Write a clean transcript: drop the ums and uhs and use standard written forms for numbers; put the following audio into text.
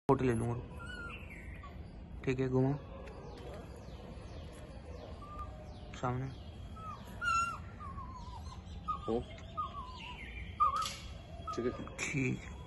Photo ले लूँगा। ठीक है, घुमा सामने। ठीक है। ठीक।